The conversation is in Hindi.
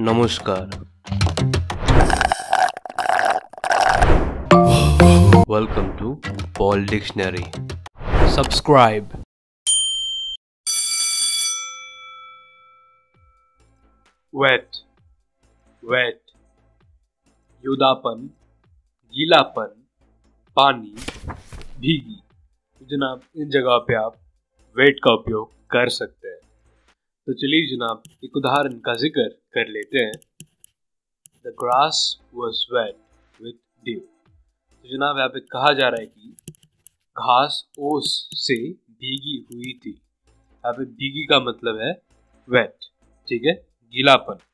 नमस्कार। Welcome to Paul Dictionary. Subscribe. Wet wet युदापन, गीलापन, पानी, भीगी। तो जनाब इन जगह पे आप वेट का उपयोग कर सकते हैं। तो चलिए जनाब एक उदाहरण का जिक्र कर लेते हैं। The grass was wet with dew. तो जनाब यहाँ पे कहा जा रहा है कि घास ओस से भीगी हुई थी। यहाँ पे भीगी का मतलब है वेट, ठीक है, गीलापन।